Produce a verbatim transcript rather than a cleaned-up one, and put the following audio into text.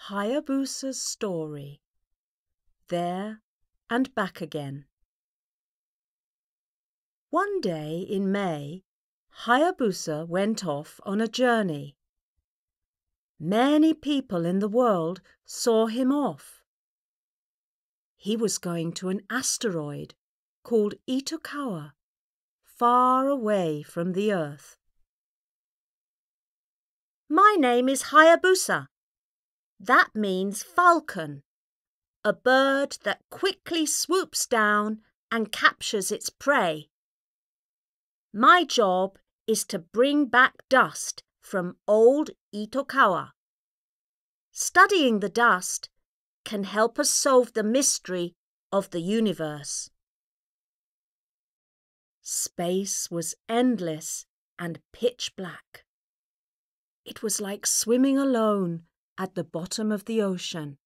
Hayabusa's Story. There and Back Again. One day in May, Hayabusa went off on a journey. Many people in the world saw him off. He was going to an asteroid called Itokawa, far away from the Earth. My name is Hayabusa. That means falcon, a bird that quickly swoops down and captures its prey. My job is to bring back dust from old Itokawa. Studying the dust can help us solve the mystery of the universe. Space was endless and pitch black. It was like swimming alone at the bottom of the ocean.